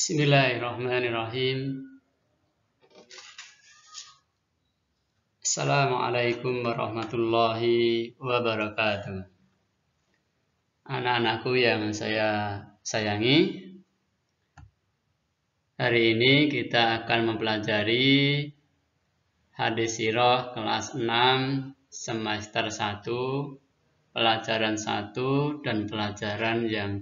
Bismillahirrahmanirrahim. Assalamualaikum warahmatullahi wabarakatuh. Anak-anakku yang saya sayangi, hari ini kita akan mempelajari hadis sirah kelas 6 semester 1, pelajaran 1 dan pelajaran yang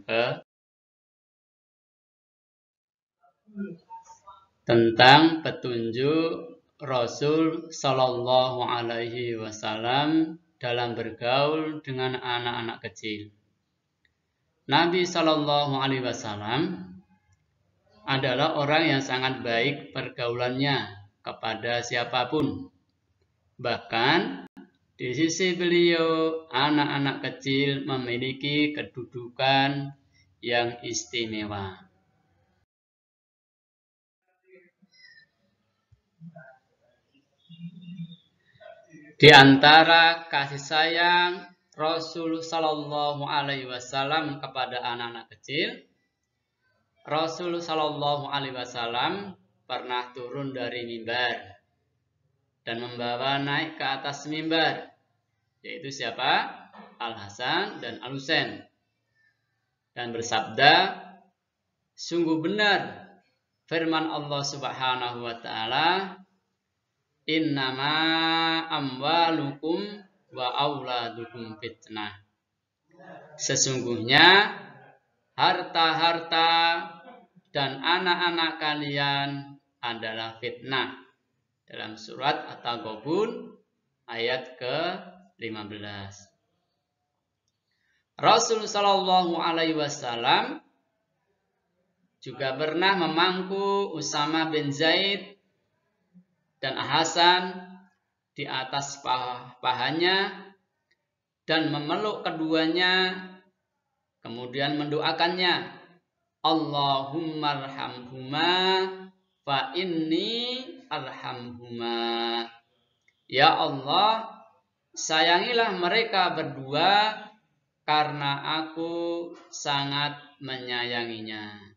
tentang petunjuk Rasul Sallallahu Alaihi Wasallam dalam bergaul dengan anak-anak kecil. Nabi Sallallahu Alaihi Wasallam adalah orang yang sangat baik pergaulannya kepada siapapun. Bahkan di sisi beliau, anak-anak kecil memiliki kedudukan yang istimewa. Di antara kasih sayang Rasul Sallallahu Alaihi Wasallam kepada anak-anak kecil, Rasul Sallallahu Alaihi Wasallam pernah turun dari mimbar dan membawa naik ke atas mimbar, yaitu siapa? Al-Hasan dan Al-Husain, dan bersabda, sungguh benar firman Allah Subhanahu wa Ta'ala, innama amwalukum wa auladukum fitnah. Sesungguhnya harta-harta dan anak-anak kalian adalah fitnah. Dalam surat At-Taghabun ayat ke-15. Rasul Sallallahu Alaihi Wasallam juga pernah memangku Usama bin Zaid dan Hasan di atas pahanya dan memeluk keduanya, kemudian mendoakannya, Allahumma arhamhuma fa inni arhamhuma. Ya Allah, sayangilah mereka berdua karena aku sangat menyayanginya.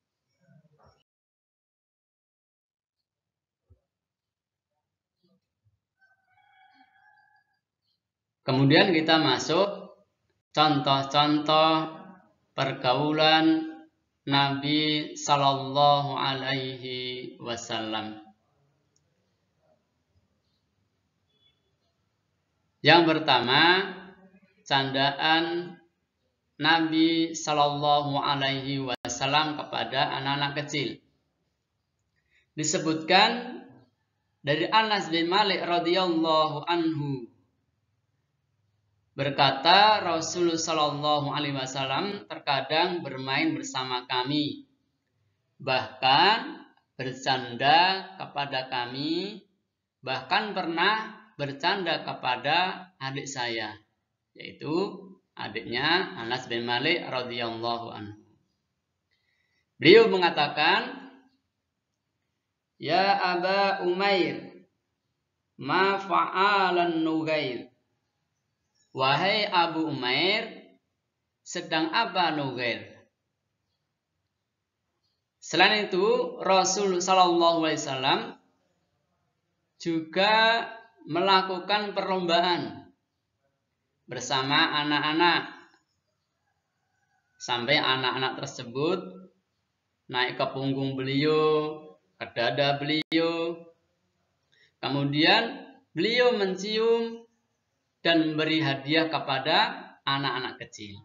Kemudian kita masuk contoh-contoh pergaulan Nabi Sallallahu Alaihi Wasallam. Yang pertama, candaan Nabi Sallallahu Alaihi Wasallam kepada anak-anak kecil. Disebutkan dari Anas bin Malik radhiyallahu anhu, berkata, Rasul Sallallahu Alaihi Wasallam terkadang bermain bersama kami, bahkan bercanda kepada kami, bahkan pernah bercanda kepada adik saya, yaitu adiknya Anas bin Malik radhiyallahu anhu. Beliau mengatakan, ya Aba Umair, ma fa'alan Nugair. Wahai Abu Umair, sedang apa Nugair? Selain itu, Rasul Sallallahu Alaihi Wasallam juga melakukan perlombaan bersama anak-anak, sampai anak-anak tersebut naik ke punggung beliau, ke dada beliau. Kemudian beliau mencium dan memberi hadiah kepada anak-anak kecil.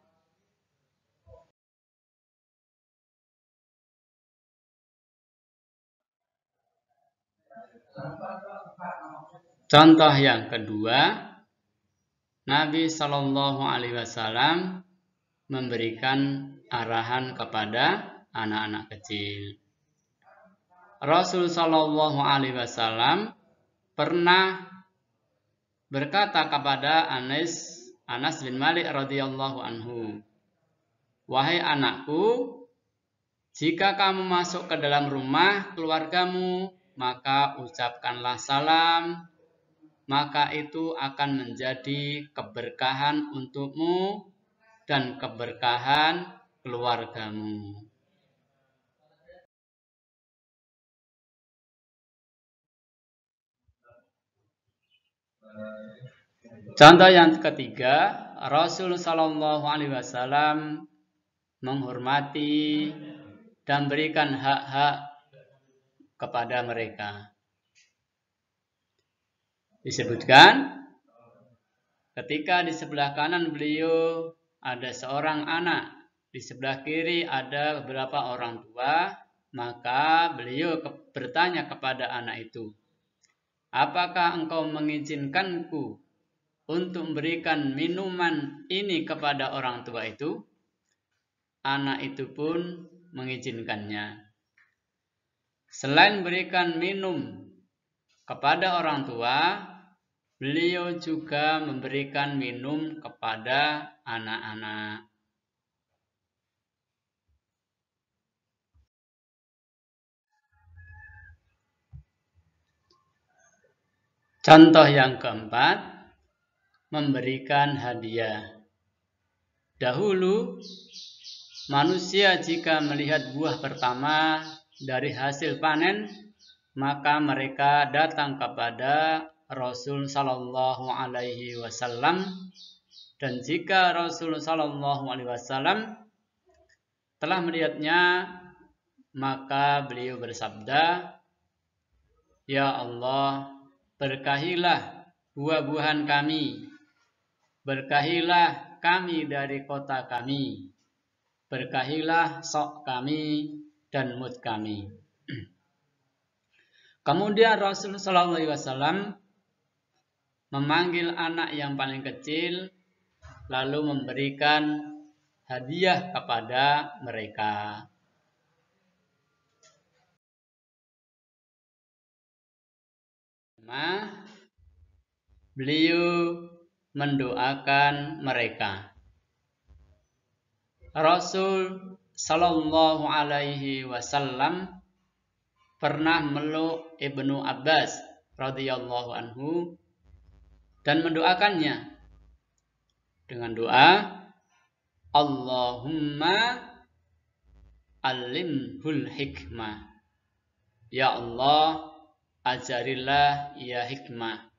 Contoh yang kedua, Nabi Sallallahu Alaihi Wasallam memberikan arahan kepada anak-anak kecil. Rasul Sallallahu Alaihi Wasallam pernah berkata kepada Anas bin Malik radhiyallahu anhu, wahai anakku, jika kamu masuk ke dalam rumah keluargamu, maka ucapkanlah salam, maka itu akan menjadi keberkahan untukmu dan keberkahan keluargamu. Contoh yang ketiga, Rasul Shallallahu Alaihi Wasallam menghormati dan berikan hak-hak kepada mereka. Disebutkan ketika di sebelah kanan beliau ada seorang anak, di sebelah kiri ada beberapa orang tua, maka beliau bertanya kepada anak itu, apakah engkau mengizinkanku untuk memberikan minuman ini kepada orang tua itu? Anak itu pun mengizinkannya. Selain berikan minum kepada orang tua, beliau juga memberikan minum kepada anak-anak. Contoh yang keempat, memberikan hadiah. Dahulu, manusia jika melihat buah pertama dari hasil panen, maka mereka datang kepada Rasul Sallallahu Alaihi Wasallam, dan jika Rasul Sallallahu Alaihi Wasallam telah melihatnya, maka beliau bersabda, ya Allah, berkahilah buah-buahan kami, berkahilah kami dari kota kami, berkahilah sok kami dan mut kami. Kemudian Rasul Sallallahu Alaihi Wasallam memanggil anak yang paling kecil, lalu memberikan hadiah kepada mereka. Beliau mendoakan mereka. Rasul Sallallahu Alaihi Wasallam pernah meluk Ibnu Abbas radhiyallahu anhu dan mendoakannya dengan doa, Allahumma alimhul hikmah. Ya Allah, ajarilah ia hikmah.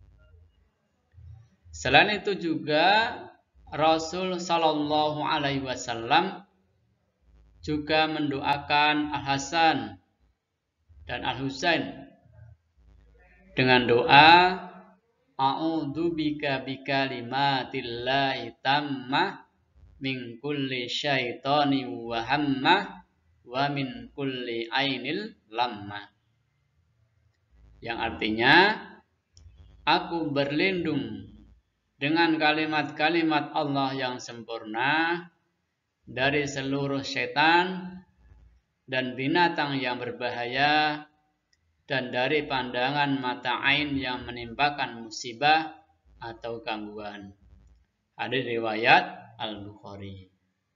Selain itu juga Rasul Sallallahu Alaihi Wasallam juga mendoakan Al-Hasan dan Al-Husain dengan doa, A'udzubika bikalimatillahi tammah min kulli syaitani wa hammah wa min kulli ainil lammah. Yang artinya, aku berlindung dengan kalimat-kalimat Allah yang sempurna dari seluruh setan dan binatang yang berbahaya dan dari pandangan mata ain yang menimpakan musibah atau gangguan. Hadis riwayat Al-Bukhari.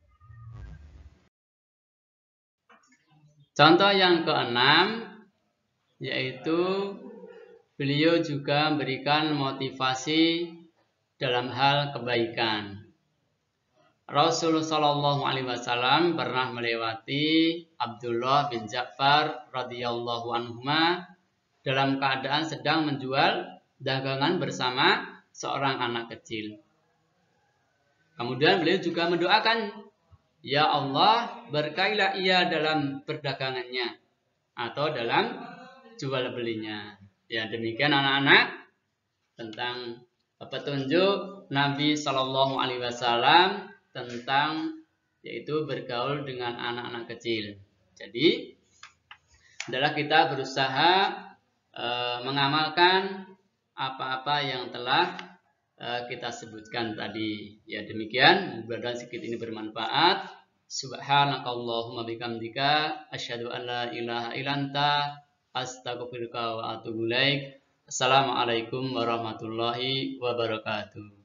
Contoh yang keenam, yaitu beliau juga memberikan motivasi dalam hal kebaikan. Rasulullah Shallallahu Alaihi Wasallam pernah melewati Abdullah bin Ja'far radhiyallahu anhuma dalam keadaan sedang menjual dagangan bersama seorang anak kecil. Kemudian beliau juga mendoakan, ya Allah, berkailah ia dalam perdagangannya atau dalam jual belinya. Ya, demikian anak-anak tentang petunjuk Nabi Shallallahu Alaihi Wasallam tentang yaitu bergaul dengan anak-anak kecil. Jadi adalah kita berusaha mengamalkan apa-apa yang telah kita sebutkan tadi. Ya, demikian, mudah-mudahan sedikit ini bermanfaat. Subhanakallahumma bihamdika asyhadu an la ilaha illa anta astaghfiruka wa atubu ilaik. Assalamualaikum warahmatullahi wabarakatuh.